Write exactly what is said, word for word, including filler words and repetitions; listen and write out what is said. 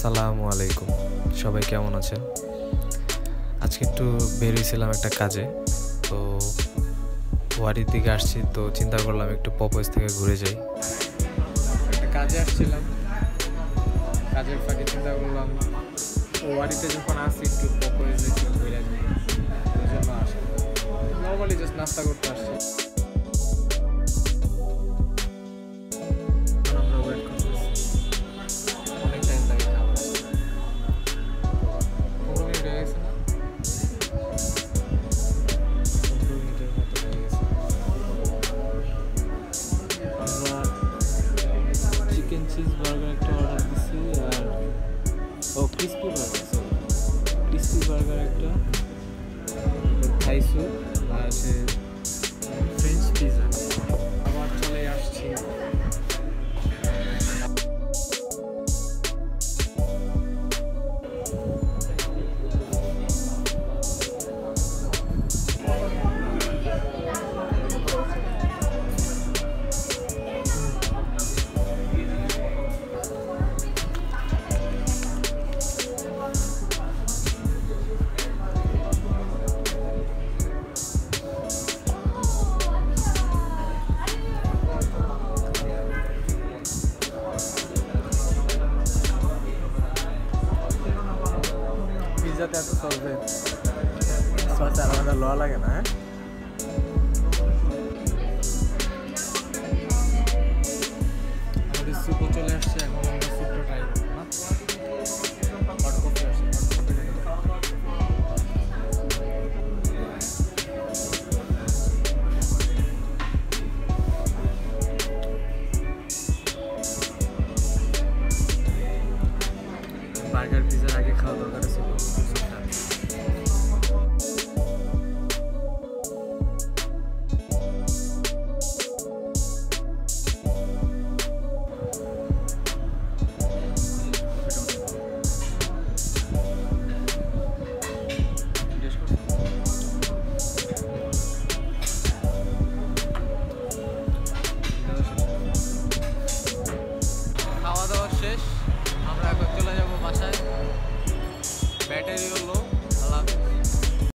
আসসালামু আলাইকুম, সবাই কেমন আছেন? আজকে একটু বেরিয়েছিলাম একটা কাজে, তো ওয়ারির দিকে আসছি, তো চিন্তা করলাম একটু পপয়েস থেকে ঘুরে যাই। একটা কাজে আসছিলাম, কাজের ফাঁকে চিন্তা করলাম ওয়ারিতে যখন আসি একটু পপয়েস একটু ঘুরে যাই, এই জন্য আসা। নর্মালি জাস্ট নাস্তা করতে আসছি।